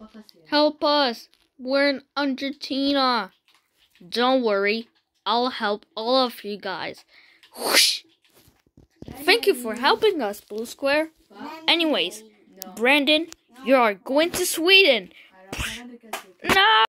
Help us. We're in Argentina. Don't worry. I'll help all of you guys. Whoosh. Thank you for helping us, Blue Square. Anyways, Brandon, you are going to Sweden. No!